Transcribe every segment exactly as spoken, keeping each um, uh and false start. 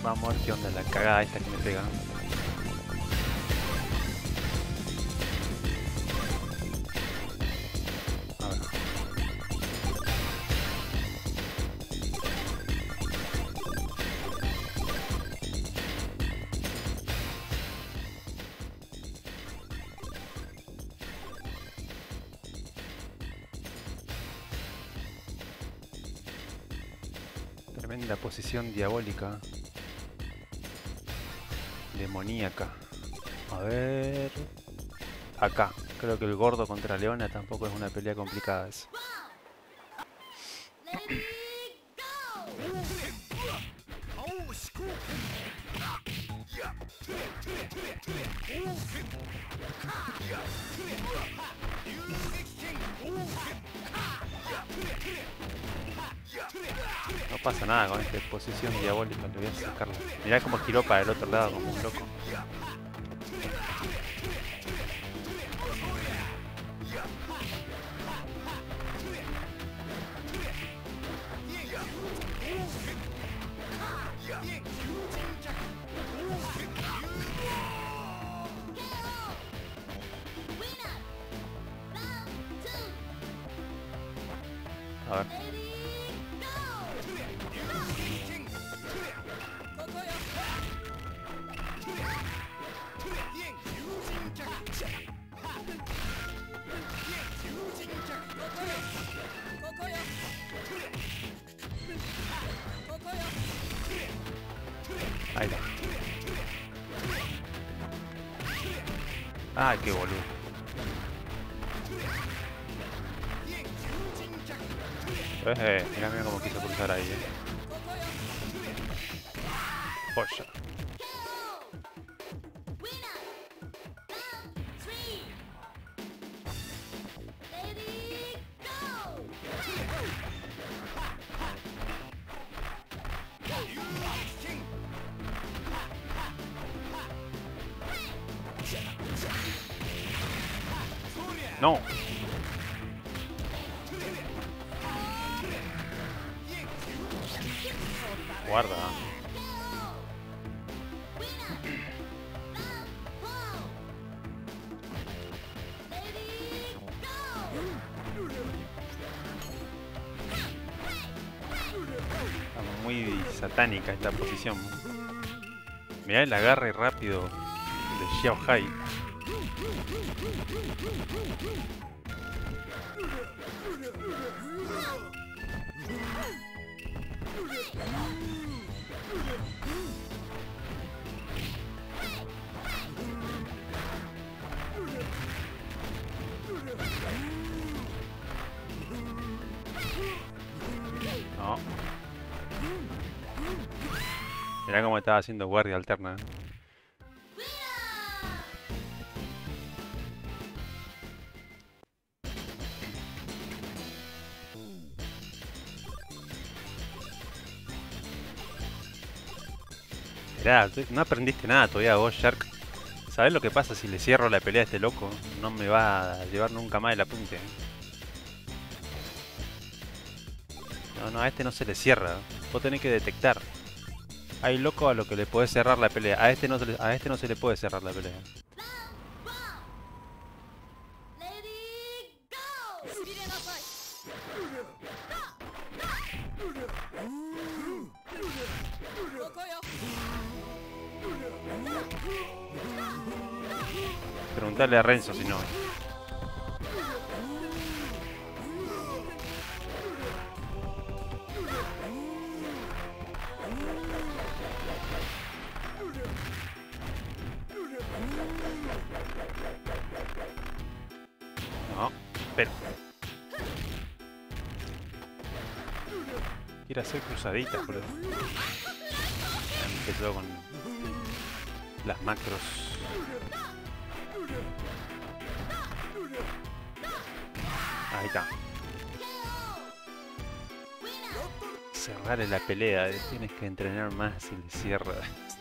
Vamos a ver qué onda la cagada esta que me pega. A ver. Tremenda posición diabólica. Demoníaca. A ver... Acá. Creo que el gordo contra Leona tampoco es una pelea complicada esa. No pasa nada con esta posición diabólica, le voy a sacarla. Mirá cómo giró para el otro lado como un loco. A ver. Ahí está. Ay, qué boludo. Eh, mira, mira cómo quiso cruzar ahí, eh. Joya. No. Guarda. Está muy satánica esta posición. Mirá el agarre rápido de Xiao Hai. No. Mirá cómo estaba haciendo guardia alterna. Mirá, no aprendiste nada todavía vos, Shark. ¿Sabés lo que pasa si le cierro la pelea a este loco? No me va a llevar nunca más el apunte. No, no, a este no se le cierra. Vos tenés que detectar. Hay loco a lo que le podés cerrar la pelea. A este no se le, a este no se le puede cerrar la pelea. Preguntarle a Renzo si no. No, pero quiere hacer cruzaditas, boludo. Empezó con las macros. Ahí está. Cerrarle la pelea, tienes que entrenar más y le cierra.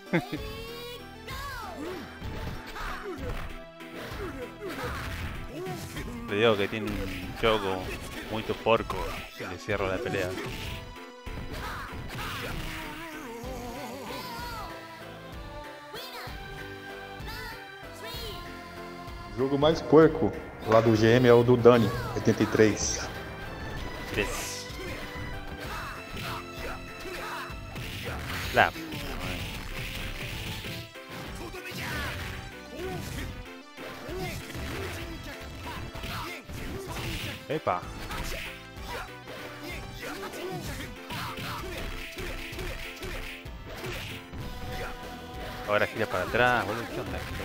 Le digo que tiene un choco muy porco y le cierro la pelea. O jogo mais porco lá do G M é o do Dani, oitenta e três. Tres. La. Epa. Ahora gira para atrás, boludo. ¿Qué onda esto?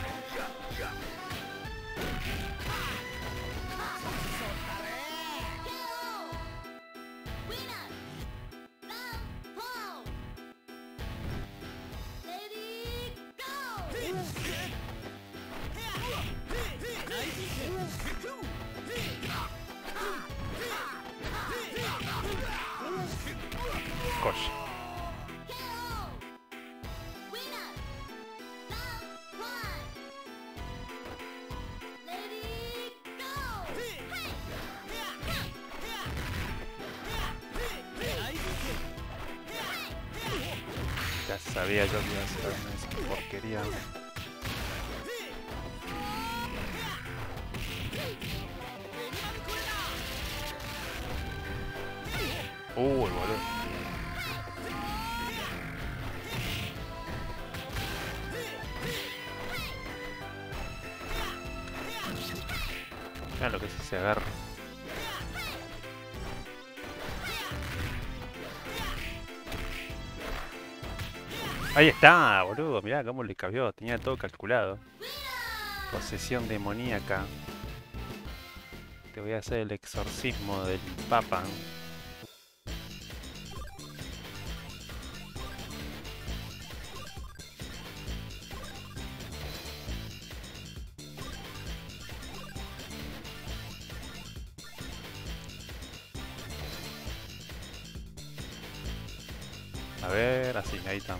Coche. Ya sabía yo que iba a hacer esa porquería. Uy, boludo. Mira lo que es ese agarre. Ahí está, boludo. Mirá cómo le cabió. Tenía todo calculado. Posesión demoníaca. Te voy a hacer el exorcismo del Papa. A ver, así, ahí está.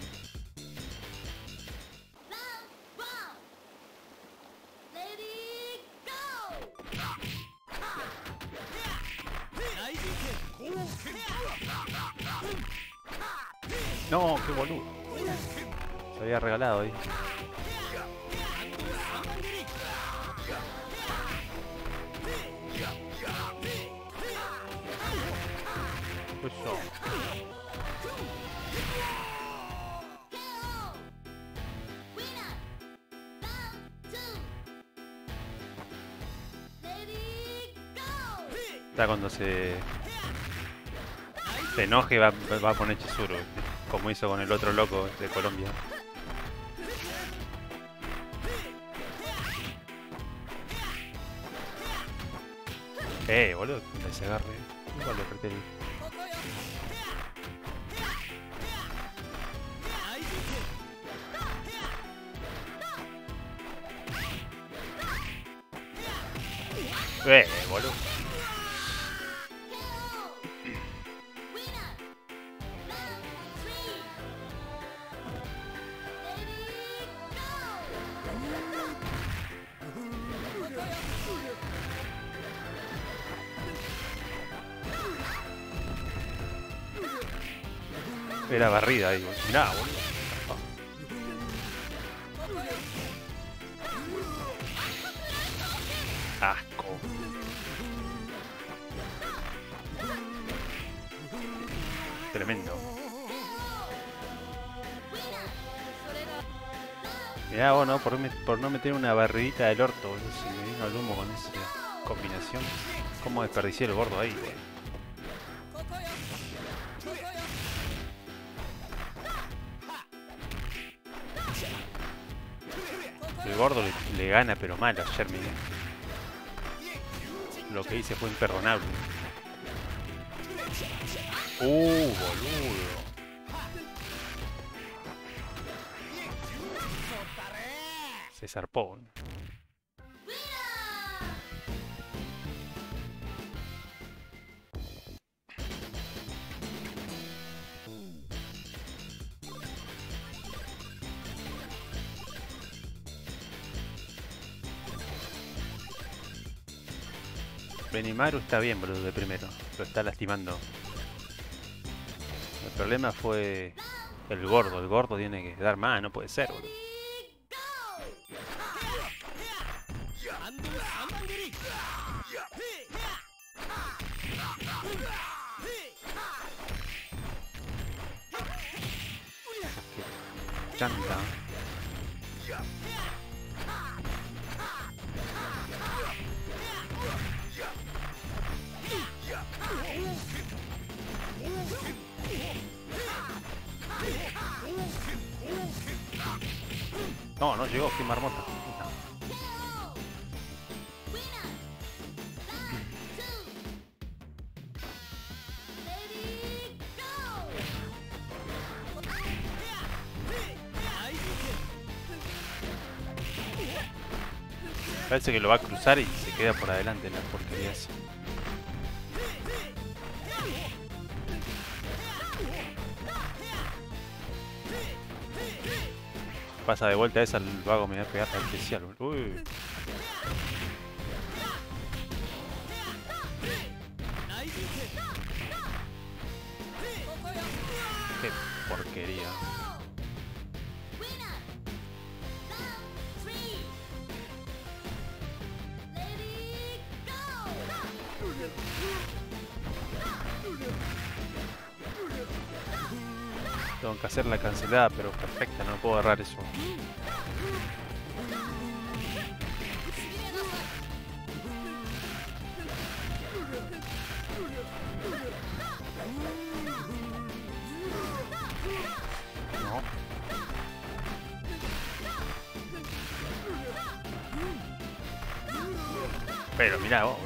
No, qué boludo. Se había regalado ahí. Eso. Está cuando se, se enoje va, va a poner Chizuru, como hizo con el otro loco de Colombia. Eh, boludo, que se agarre. Igual le apreté el... Eh, boludo. Era barrida ahí, boludo. Mirá, boludo. Asco. Tremendo. Mirá, bueno, por, por no meter una barridita del orto, boludo. Se me vino al humo con esa combinación. ¿Cómo desperdicié el gordo ahí, boludo? El gordo le, le gana pero mal a Jeremy. Lo que hice fue imperdonable. Uh, boludo. Se zarpó. Benimaru está bien, boludo, de primero. Lo está lastimando. El problema fue el gordo. El gordo tiene que dar más, no puede ser, boludo. Qué chanta. No, no llegó, qué marmota. Parece que lo va a cruzar y se queda por adelante la porquería esa. Pasa de vuelta esa, lo hago, me voy a pegar al especial. Uy. Qué porquería. Tengo que hacer la cancelada, pero perfecta, no puedo agarrar eso. No. Pero mirá vos.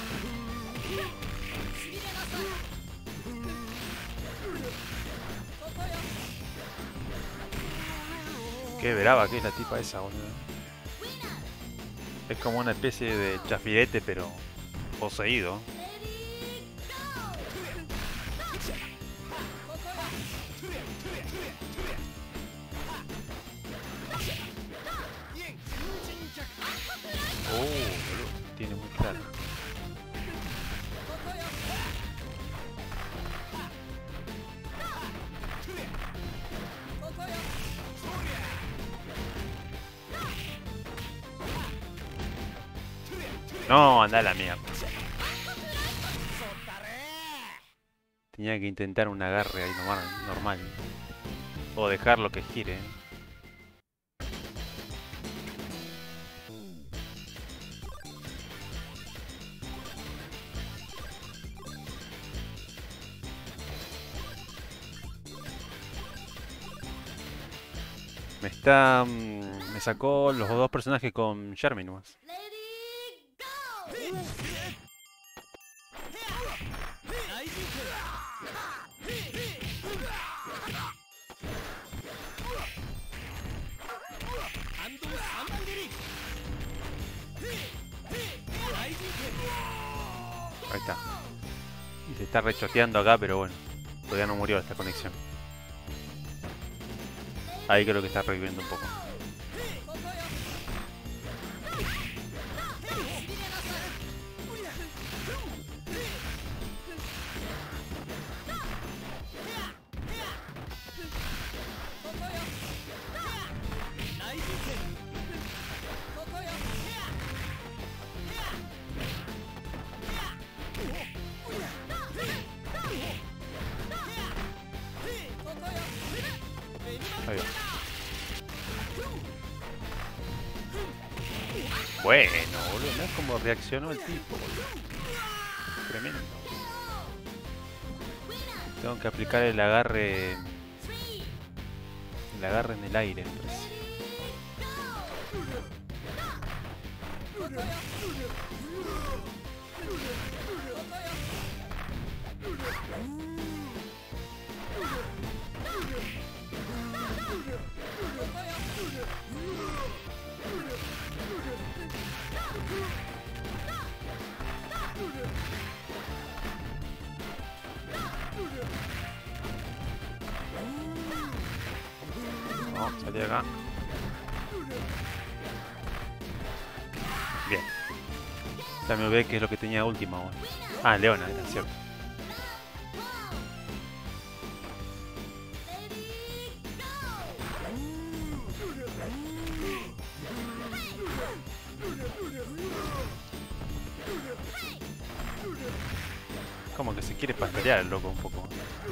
Qué brava que es la tipa esa, boludo. Es como una especie de chafirete, pero poseído. Oh, boludo, tiene muy claro. No, anda a la mierda. Tenía que intentar un agarre ahí normal, normal. O dejar lo que gire. Me está... Me sacó los dos personajes con Charmy nomás. Ahí está. Y se está rechoteando acá, pero bueno. Todavía no murió esta conexión. Ahí creo que está reviviendo un poco. Ahí va. Bueno, boludo, no es como reaccionó el tipo, boludo. Tremendo. Tengo que aplicar el agarre. El agarre en el aire, me parece. No, salí acá. Bien. Ya me ve que es lo que tenía última. Bueno. Ah, Leona, era cierto. Como que se quiere pastorear el loco un poco.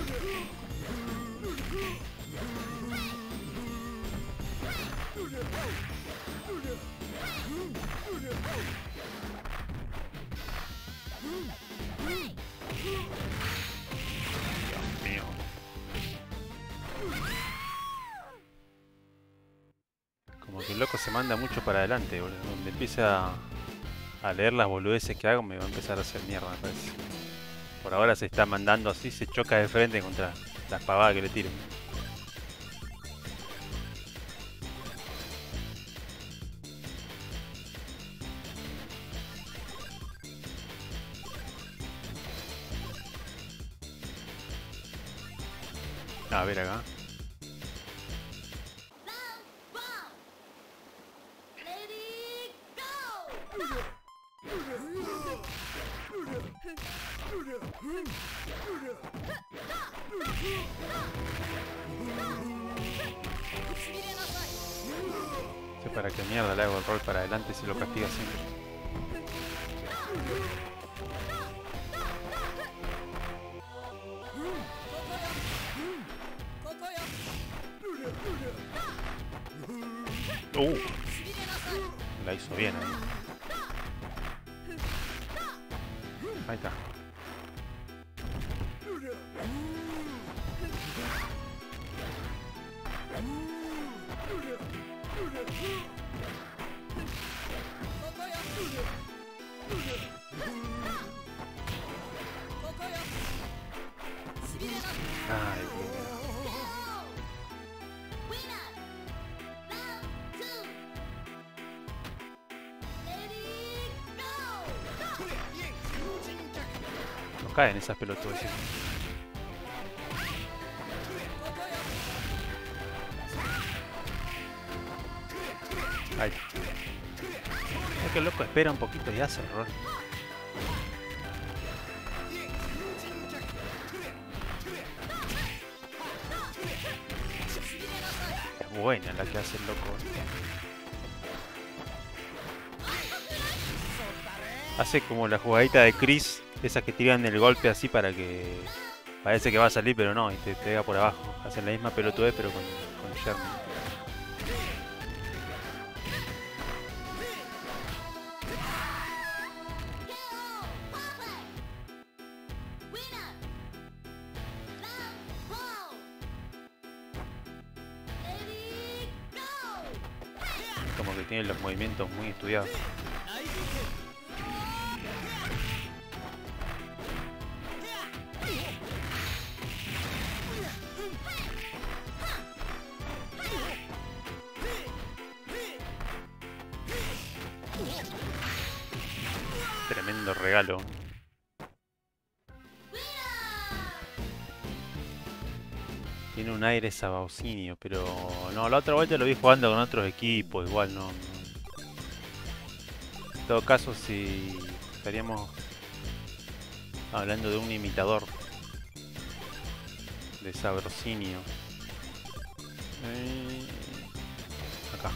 Dios mío. Como que el loco se manda mucho para adelante, boludo. Donde empieza a leer las boludeces que hago me va a empezar a hacer mierda, me parece. Por ahora se está mandando así, se choca de frente contra las pavadas que le tiren. A ver acá. No sé para qué mierda le hago el rol para adelante si lo castiga siempre. Uh, la hizo bien ahí. Ahí está. Ay, no caen esas pelotudas. Ahí. Es que el loco espera un poquito y hace el rol. Es buena la que hace el loco. Hace como la jugadita de Chris, esas que tiran el golpe así para que parece que va a salir, pero no, y te pega por abajo. Hacen la misma pelotudez pero con, con Sherman. Como que tiene los movimientos muy estudiados. Tremendo regalo. Tiene un aire Sabaucinio, pero no, la otra vuelta lo vi jugando con otros equipos, igual no, no. En todo caso, si estaríamos hablando de un imitador de Sabaucinio. Eh, acá.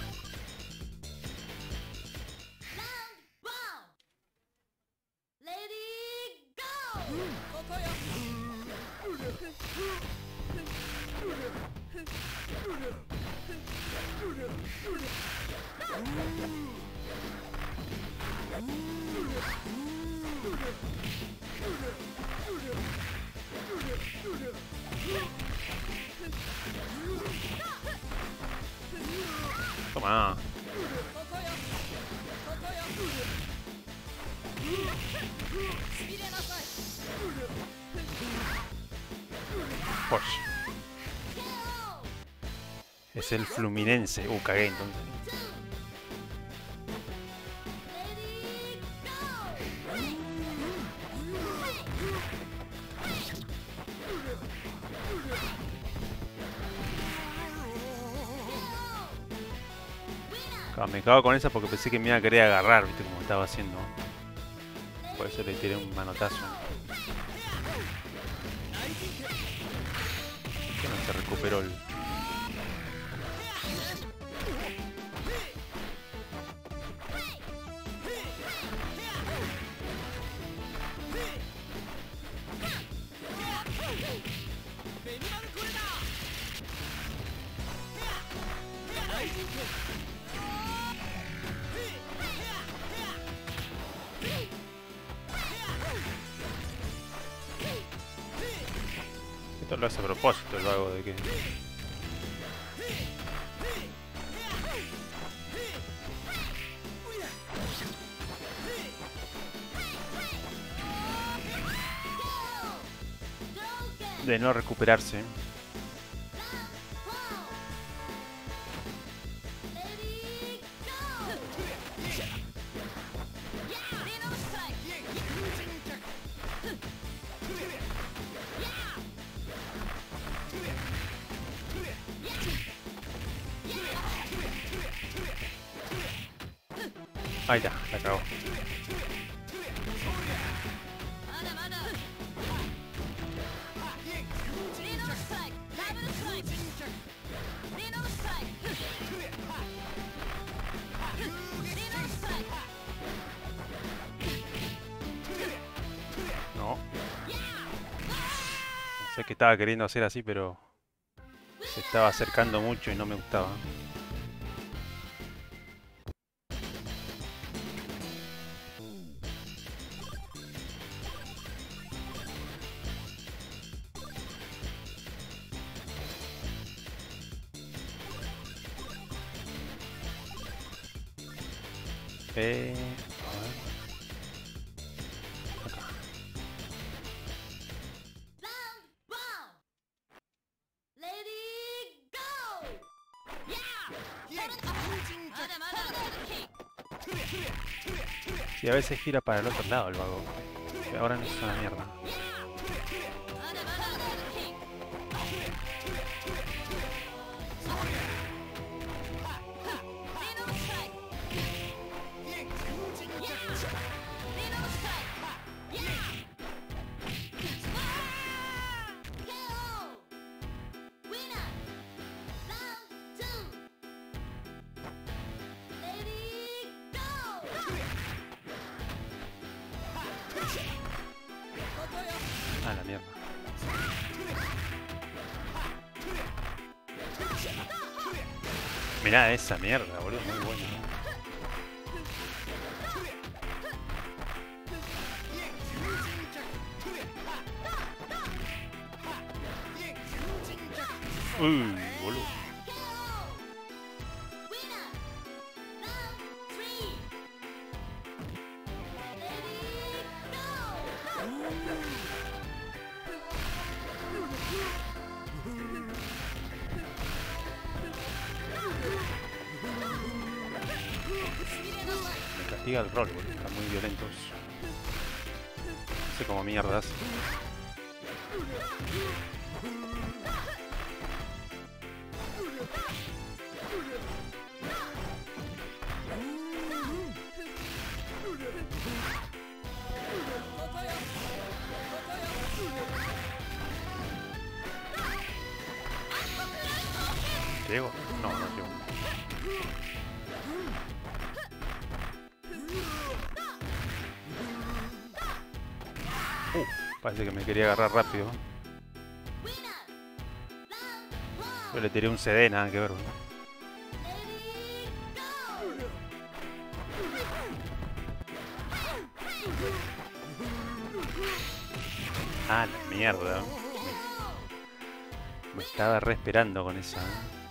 Toma. Posh. Es el Fluminense. Uh, cagué entonces. Me cago con esa porque pensé que me iba a querer agarrar, viste como estaba haciendo. Por eso le tiré un manotazo. Que no se recuperó el... Esto lo hace a propósito el vago de que... de no recuperarse. Ahí está, la cagó. No. No sé qué estaba queriendo hacer así, pero se estaba acercando mucho y no me gustaba. Eh, a ver. Acá. Sí, a veces gira para el otro lado el vago. Ahora no es una mierda. Ah, la mierda. Mirá esa mierda, boludo, muy buena. Uy, boludo. Me castiga el rol, boludo. Están muy violentos. No sé cómo mierdas. ¿Llego? No, no llego. Uh, parece que me quería agarrar rápido. Yo le tiré un C D, nada que ver, boludo. Ah, la mierda. Me, me estaba re esperando con esa.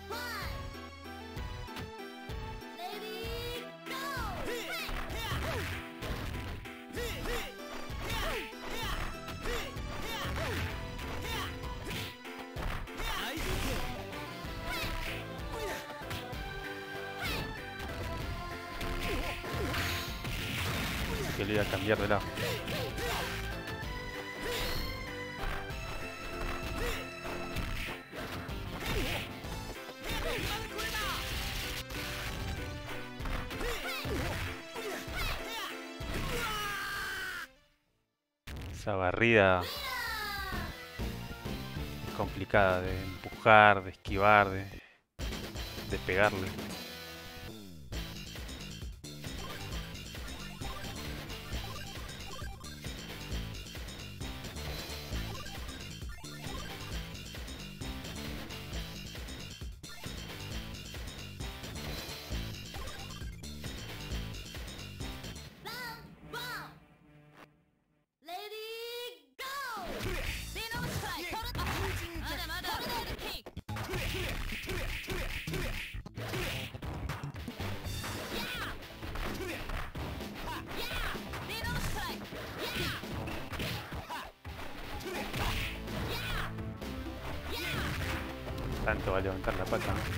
Así que le iba a cambiar de lado. Esa barrida complicada de empujar, de esquivar, de, de pegarle. tanto va a levantar la pata, ¿no?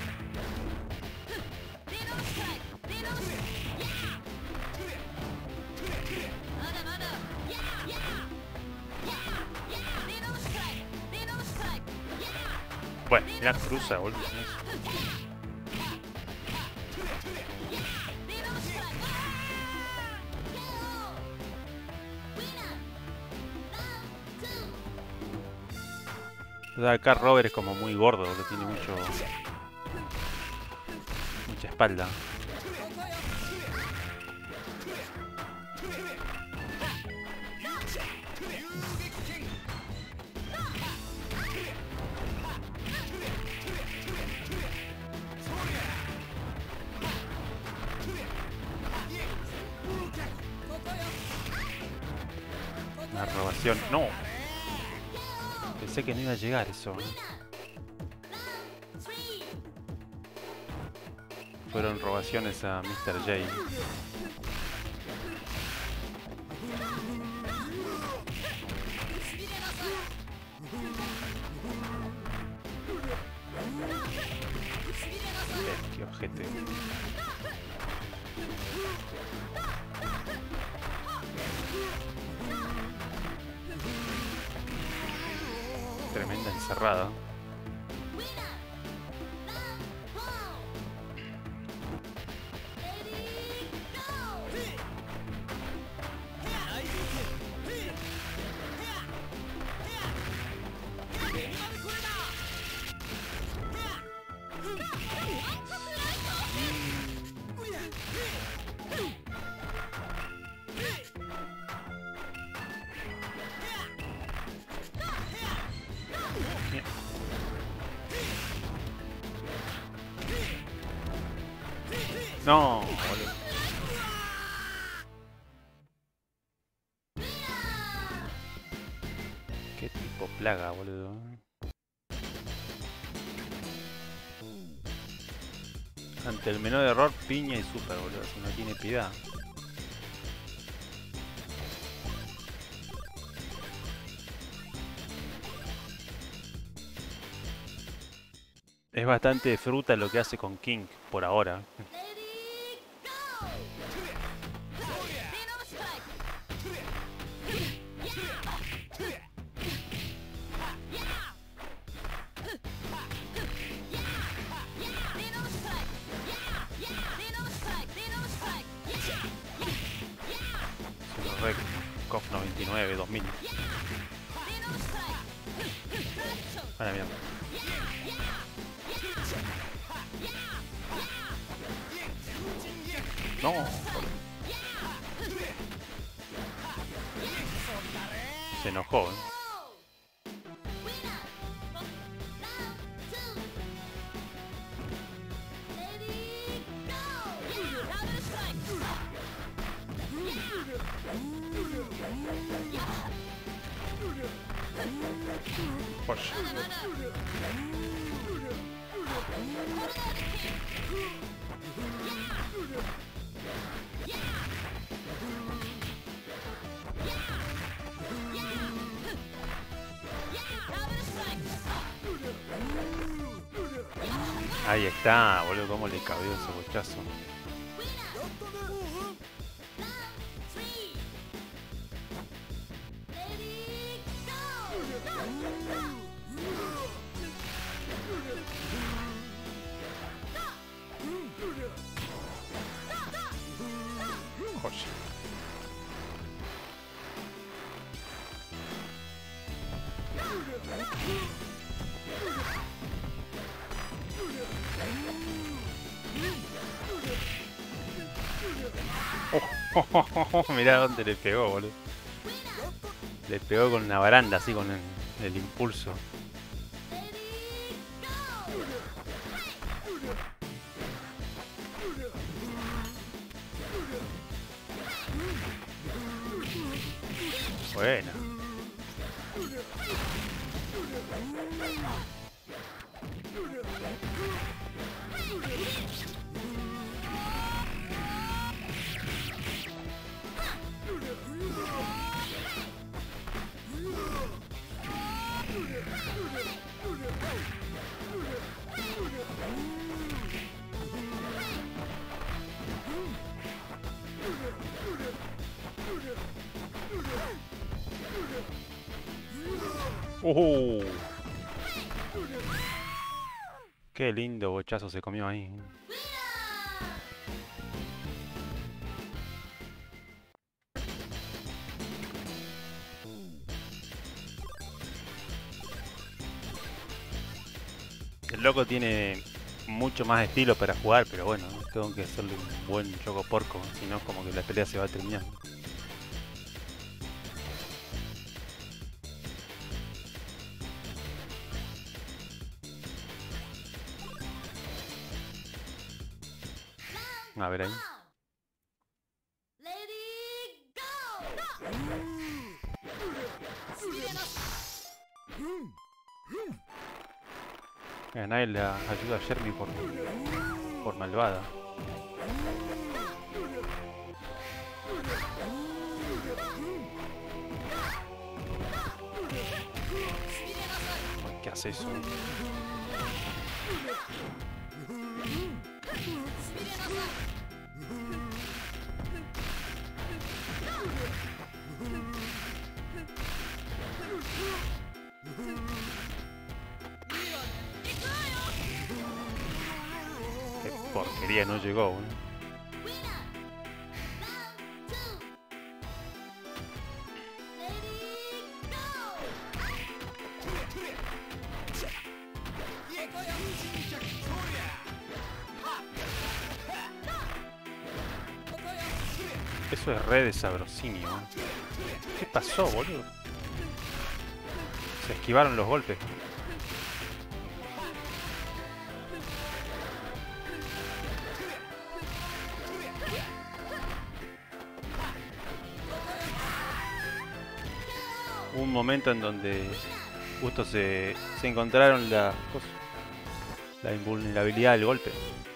Bueno, mira, cruza, boludo. O sea, acá Robert es como muy gordo, boludo, tiene mucho... mucha espalda. Una robación. ¡No! Pensé que no iba a llegar eso, ¿eh? Fueron robaciones a mister J. Eh, qué ojete. Tremenda encerrada. No, boludo. Qué tipo plaga, boludo. Ante el menor error, piña y super, boludo. Si no tiene piedad. Es bastante fruta lo que hace con King por ahora. KOF noventa y nueve, dos mil. A la mierda. No, se enojó, ¿eh? Porsche. Ahí está, boludo, cómo le cabió ese bochazo. Joya. Oh, oh, oh, oh, mirá dónde le pegó, boludo. Le pegó con una baranda, así con el, el impulso. Buena. Uh. Qué lindo bochazo se comió ahí. El loco tiene mucho más estilo para jugar, pero bueno, tengo que hacerle un buen choco porco, si no como que la pelea se va a terminar. A ver ahí. A nadie le ayuda a Jeremy por, por malvada. ¿Qué hace eso? Qué porquería, no llegó, ¿no? Eso es re de sabrosinio, ¿eh? ¿Qué pasó, boludo? Se esquivaron los golpes. Hubo un momento en donde justo se, se encontraron la, la invulnerabilidad del golpe.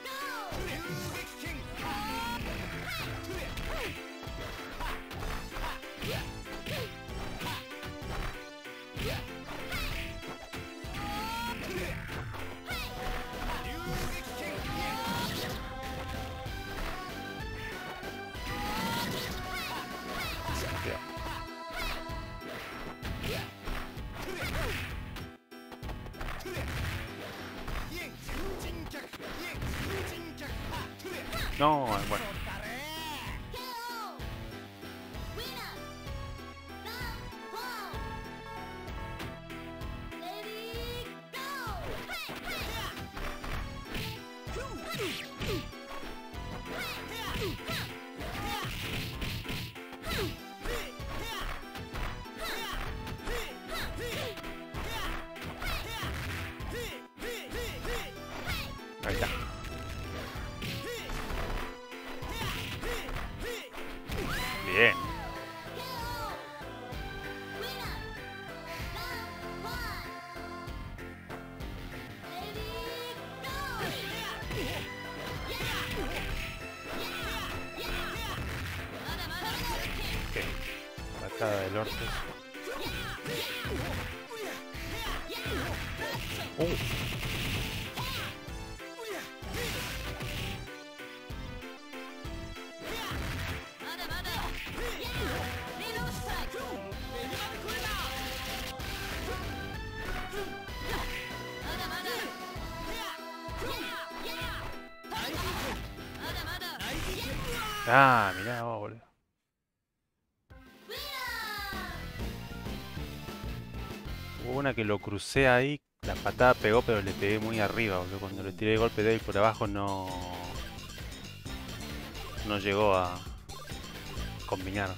No, bueno. Ahí está. Bien. Ok. Patada del orto. Uh. Ah, mirá vos, boludo. Hubo una que lo crucé ahí, la patada pegó, pero le pegué muy arriba, boludo. Cuando le tiré el golpe de ahí por abajo no... No llegó a combinar.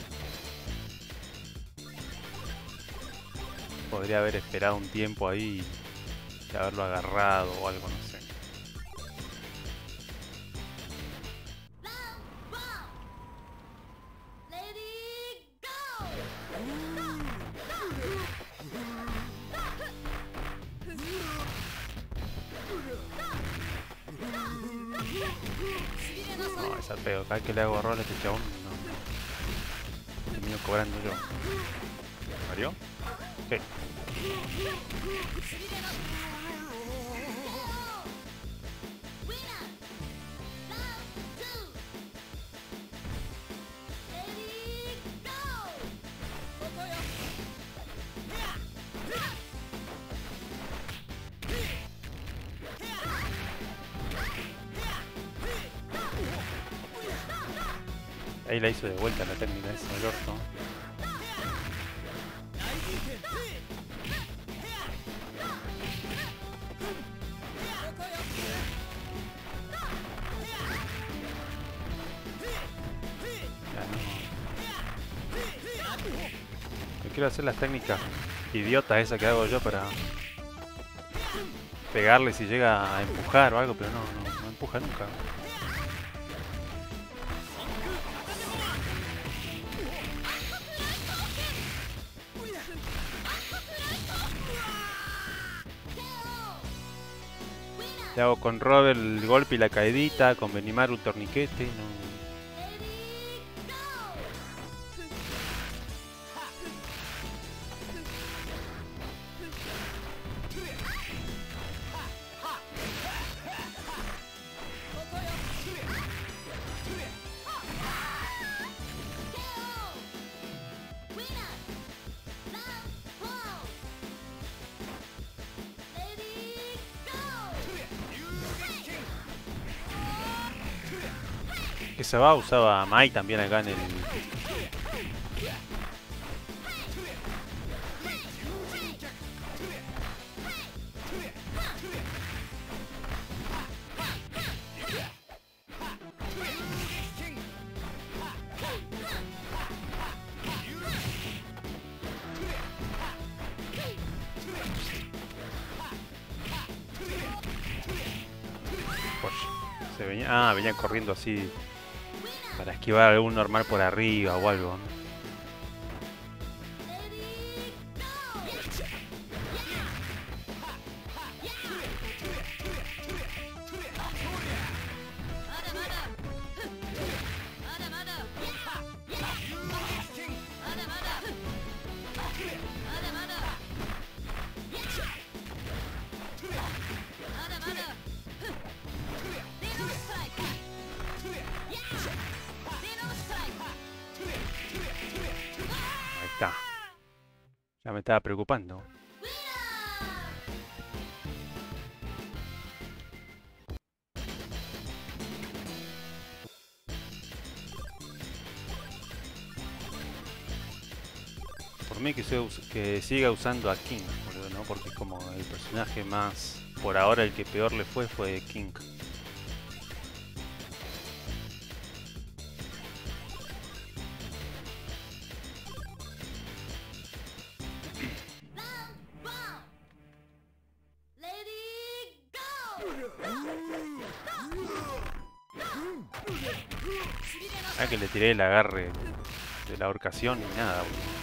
Podría haber esperado un tiempo ahí y haberlo agarrado o algo, no sé. No, es al pedo. Cada vez que le hago rol a este chabón, no. Termino cobrando yo. ¿Mario? Ok. Ahí la hizo de vuelta la técnica esa del orto. Quiero hacer las técnicas idiotas esas que hago yo para pegarle si llega a empujar o algo, pero no, no, no empuja nunca. Le hago con Robert el golpe y la caedita, con Benimaru un torniquete, no. Que se va, usaba Mai también acá en el... Se venía... Ah, venían corriendo así para esquivar algún normal por arriba o algo, ¿no? Ya me estaba preocupando. Por mí que, se use, que siga usando a King, boludo, ¿no? Porque es como el personaje más... Por ahora el que peor le fue fue King. Ah, que le tiré el agarre de la ahorcación y nada, boludo.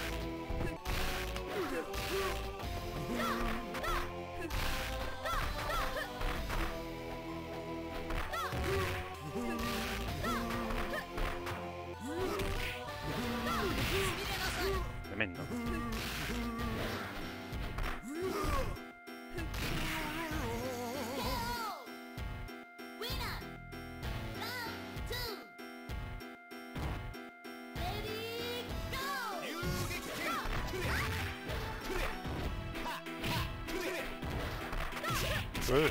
Tremendo. Uh.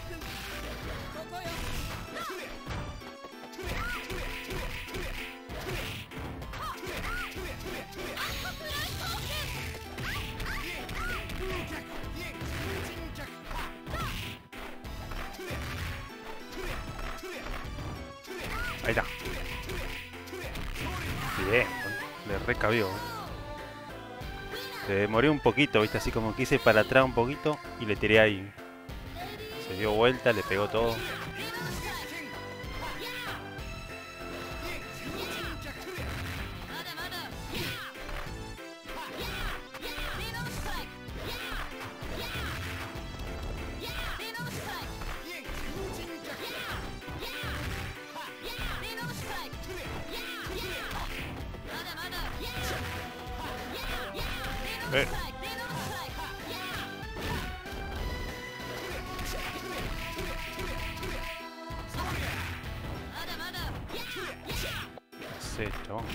Ahí está. Bien, le recabió. Se demoré un poquito, viste, así como quise para atrás un poquito y le tiré ahí. Se dio vuelta, le pegó todo. Eh. Sí, chabón.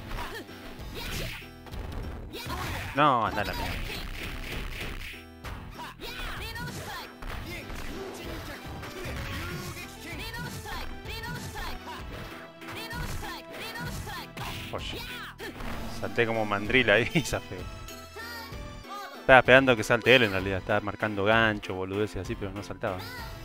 No, anda la mierda. Oye. Salté como mandril ahí y zafé. Estaba esperando que salte él en realidad. Estaba marcando gancho, boludeces así, pero no saltaba.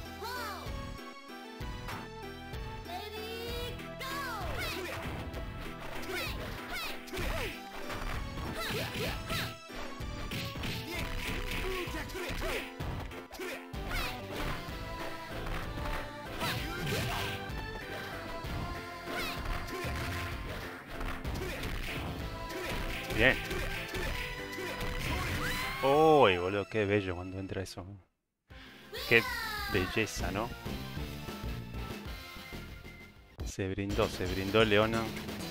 Bien. Uy, boludo, qué bello cuando entra eso. Qué belleza, ¿no? Se brindó, se brindó Leona.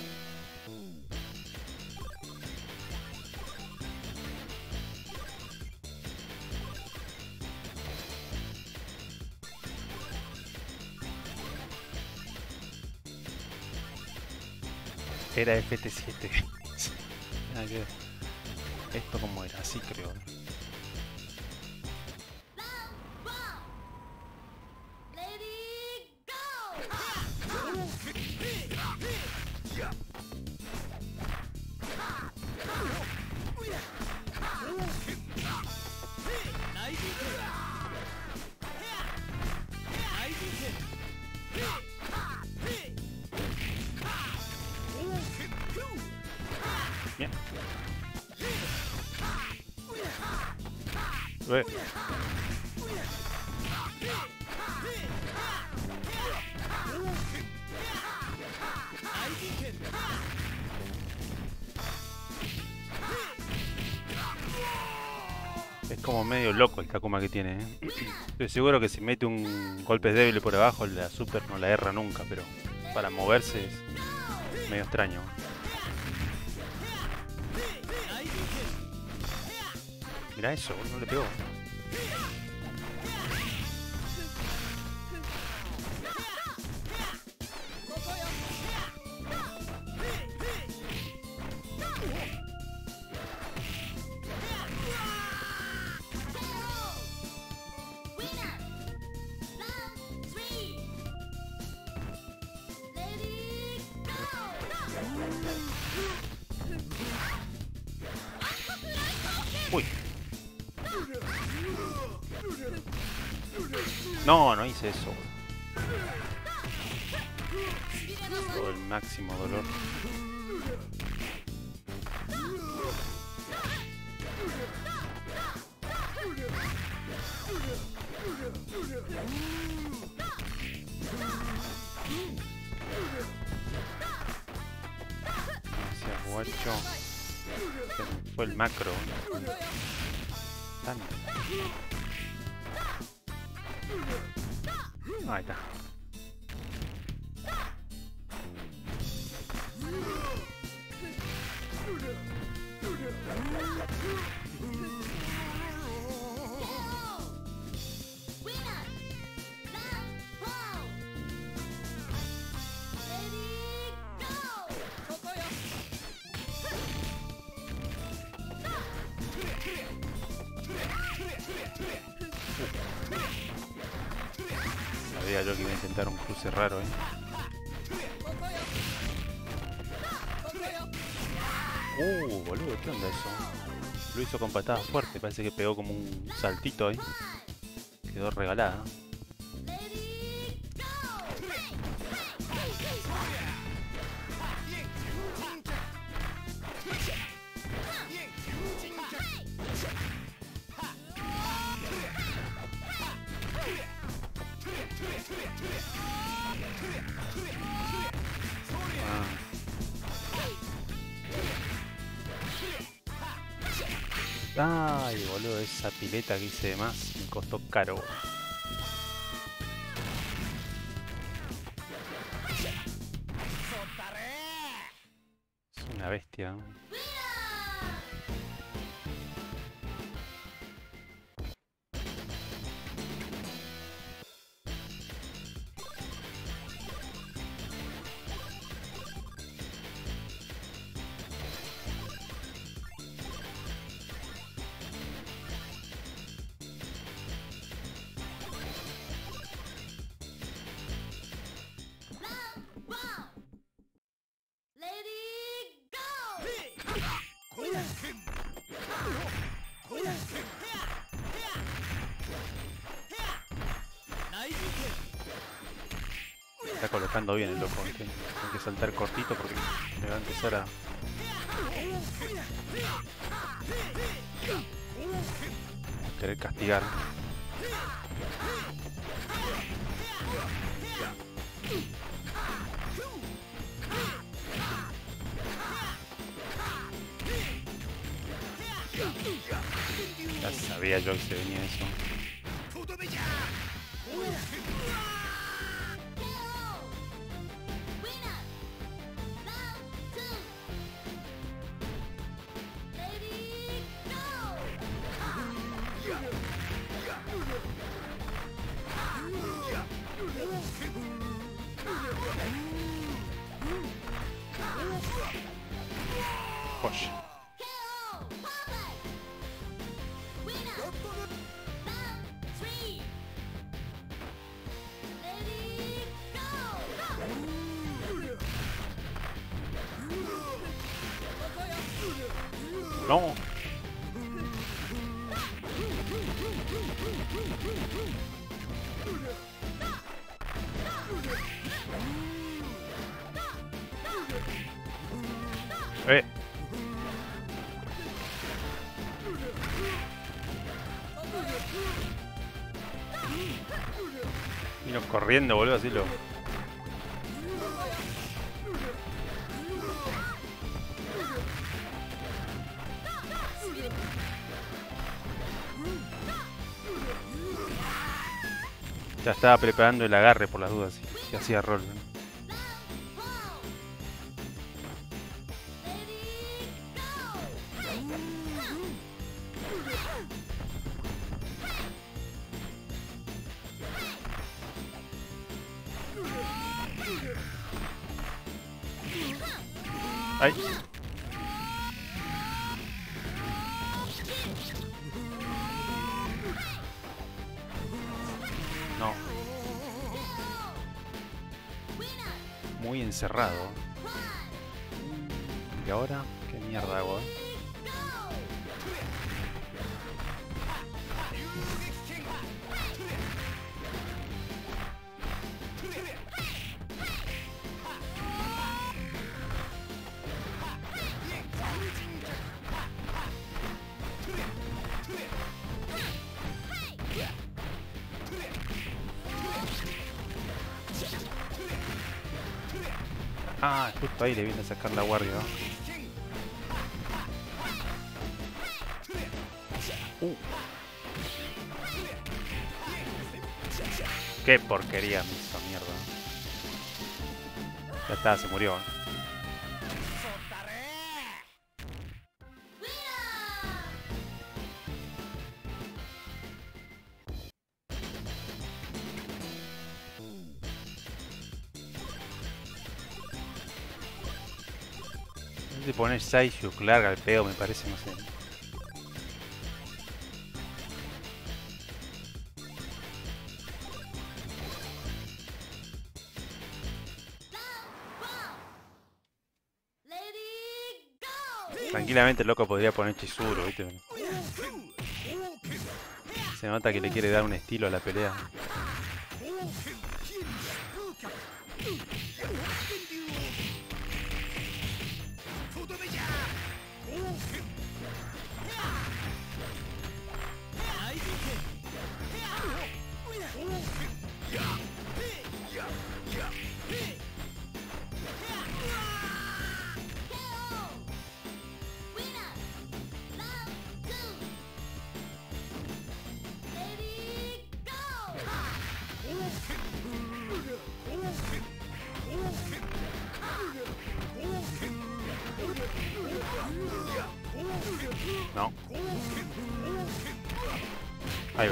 Era F T siete. Nada que ver. Esto como era, así creo. Bien. Ué. Es como medio loco el Takuma que tiene, ¿eh? Estoy seguro que si mete un golpe débil por abajo, la super no la erra nunca, pero para moverse es medio extraño. Mirá eso, no le pegó. Uy. No, no hice eso. Todo el máximo dolor. Gracias, guacho. Fue el macro. Tanto. Ahí está. Sabía yo que iba a intentar un cruce raro, eh. Uh, boludo, ¿qué onda eso? Lo hizo con patada fuerte, parece que pegó como un saltito ahí. Quedó regalada. Ay, boludo, esa pileta que hice de más me costó caro. Es una bestia, ¿no? Lady Está colocando bien el loco, ¿viste? Hay que saltar cortito porque me va a empezar a... a querer castigar. Ya sabía yo que se venía eso. Josh. No. Eh. Vino corriendo, boludo, así lo... Ya estaba preparando el agarre por las dudas, si hacía rol, ¿no? ¡Ay! No. Muy encerrado. ¿Y ahora? ¿Qué mierda hago? Eh? Ah, justo ahí le viene a sacar la guardia, ¿no? Uh. Qué porquería me hizo mierda. Ya está, se murió, ¿eh? De poner Saishuk larga el pedo, me parece, no sé. Tranquilamente el loco podría poner Chizuru, ¿viste? Se nota que le quiere dar un estilo a la pelea. No. Ahí va.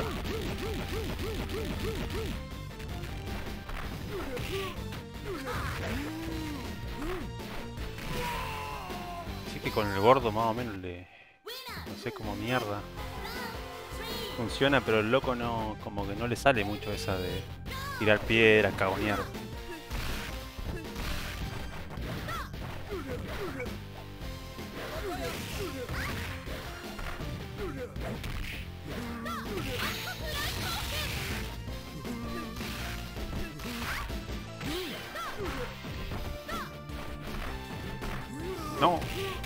Así que con el gordo más o menos le... no sé cómo mierda funciona, pero el loco no... como que no le sale mucho esa de tirar piedras, cagonear. No.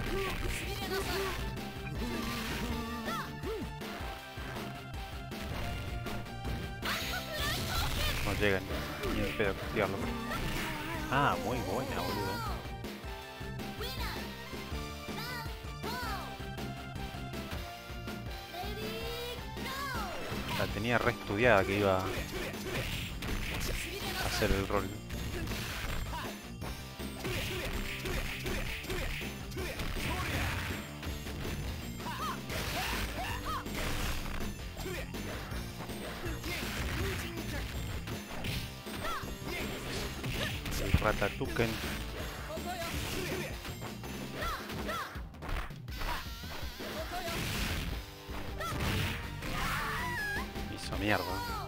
No llegan ni el pedo a castigarlo. Ah, muy buena, boludo. La tenía re estudiada que iba a hacer el rol. El Ratatuken. Hizo mierda.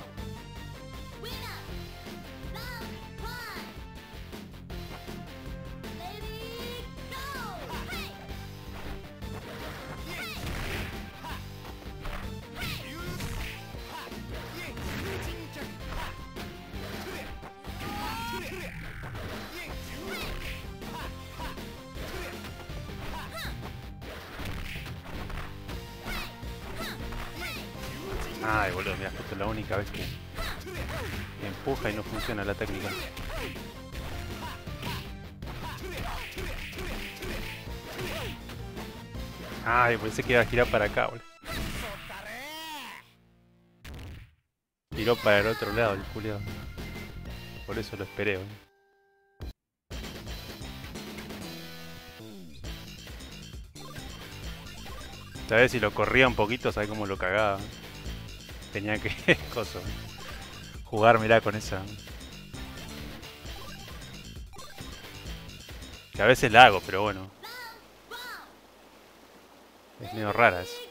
Ay, boludo, mira, justo es la única vez que me empuja y no funciona la técnica. Ay, pensé que iba a girar para acá, boludo. Giró para el otro lado el culiado. Por eso lo esperé, boludo. ¿Sabes? Si lo corría un poquito, ¿sabes cómo lo cagaba? Tenía que coso, jugar, mirá, con esa. Que a veces la hago, pero bueno. Es medio rara eso.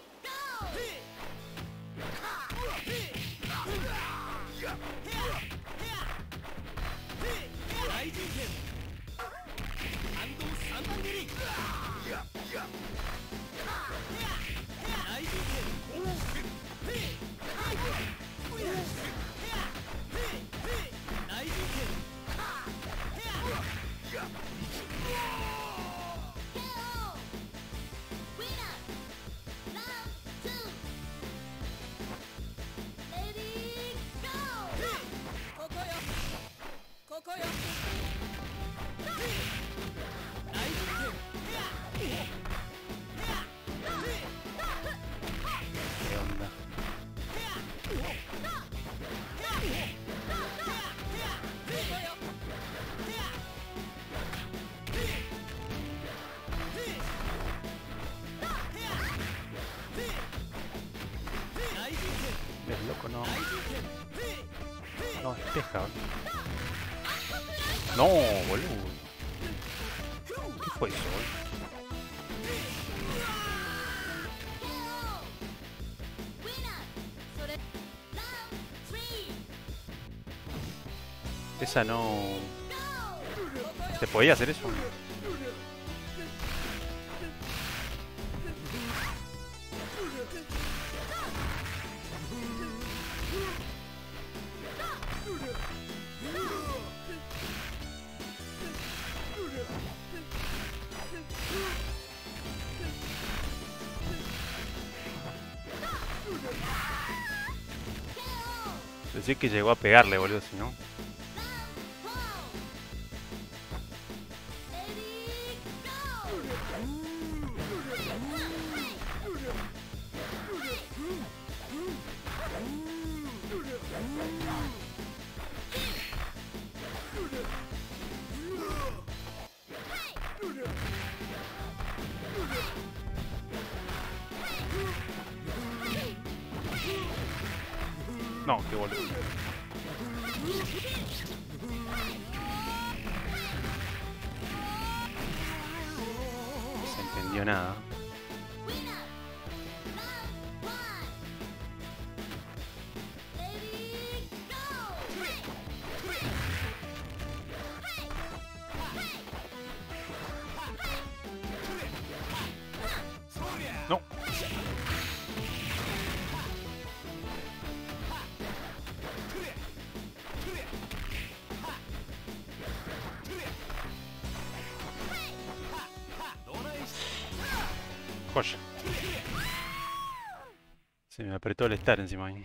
¿Qué onda? Es loco, no. No, despeja, boludo. No, boludo. ¿Qué fue eso, boludo? Esa no... ¿Se podía hacer eso? Pensé que llegó a pegarle, boludo, si no. No, qué boludo. No se entendió nada. No. joya. Se me apretó el estar encima ahí.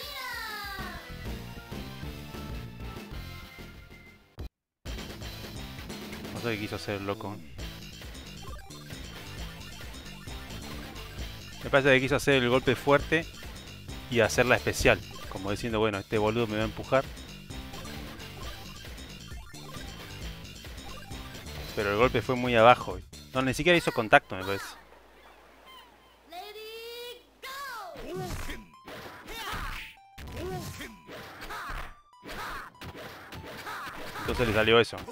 No sé qué quiso hacer el loco. Me parece que quiso hacer el golpe fuerte y hacerla especial. Como diciendo, bueno, este boludo me va a empujar. Pero el golpe fue muy abajo. No, ni siquiera hizo contacto, me parece. Entonces le salió eso.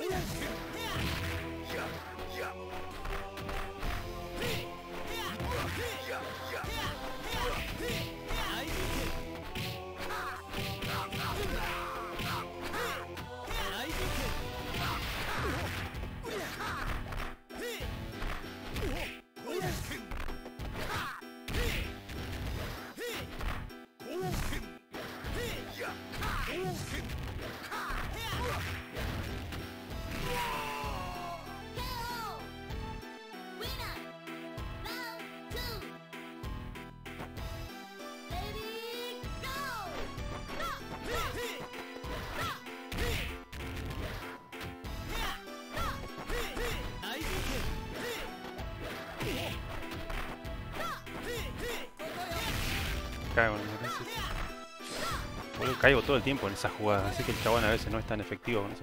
Cago en el... Boludo, caigo todo el tiempo en esas jugadas, así que el chabón a veces no es tan efectivo con eso.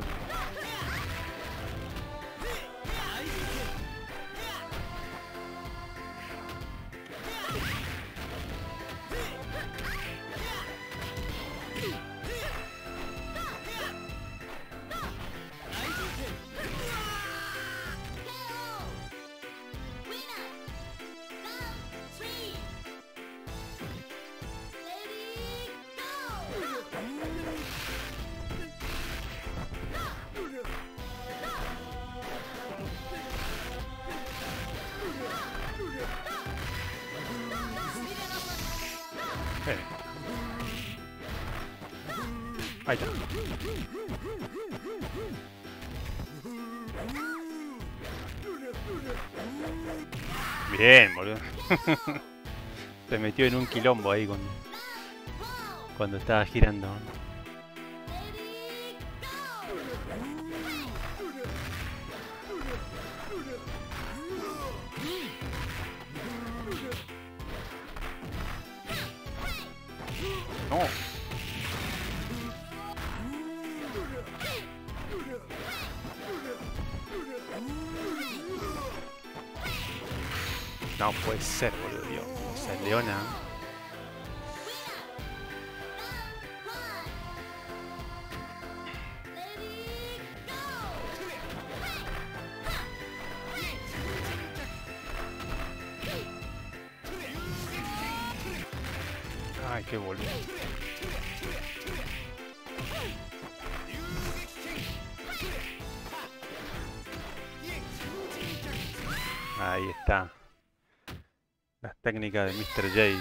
Eh. Ahí está. Bien, boludo. Se metió en un quilombo ahí cuando, cuando estaba girando. No. No puede ser, boludo, Dios. O sea, Leona. Ay, qué boludo. Ahí está. Las técnicas de mister J.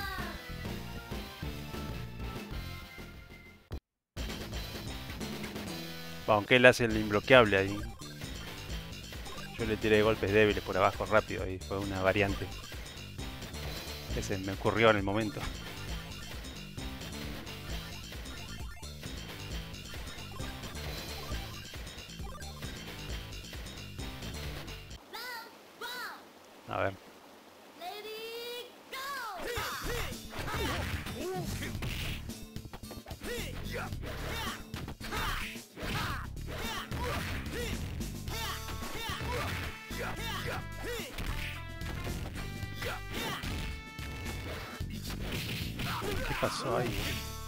Aunque él hace el imbloqueable ahí. Yo le tiré golpes débiles por abajo rápido. Ahí fue una variante. Ese me ocurrió en el momento. A ver. ¿Qué pasó ahí?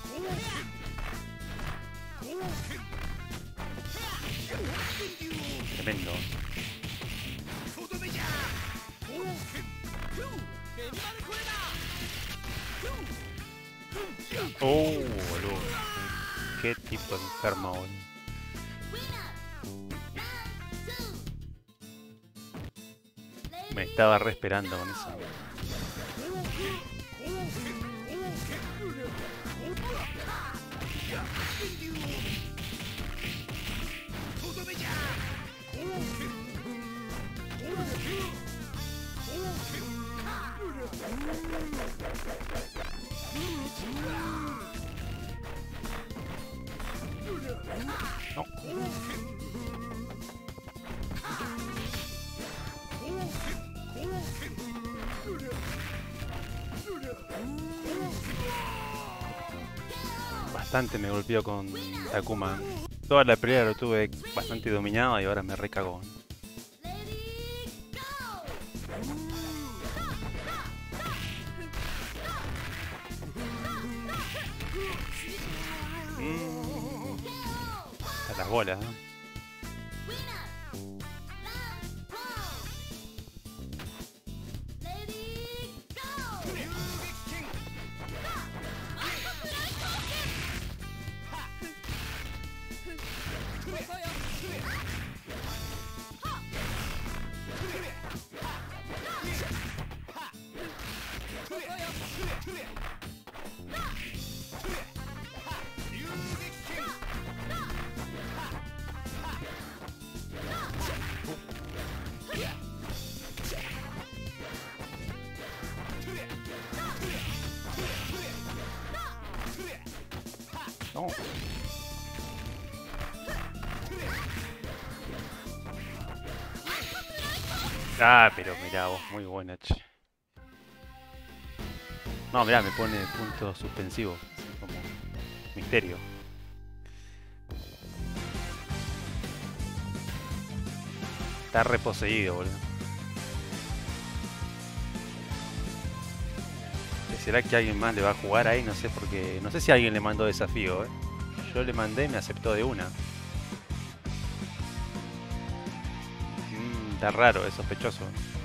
Tremendo. Oh, boludo. Qué tipo enfermo, boludo. Me estaba re esperando con eso. No. Bastante me golpeó con Takuma. Toda la pelea lo tuve bastante dominado y ahora me recagó. Mm. A las bolas, ¿no? No. Ah, pero mirá vos, muy buena, che. No, mirá, me pone punto suspensivo, así como misterio. Está reposeído, boludo. ¿Será que alguien más le va a jugar ahí? No sé, porque no sé si alguien le mandó desafío, ¿eh? Yo le mandé y me aceptó de una. Mm, está raro, es sospechoso.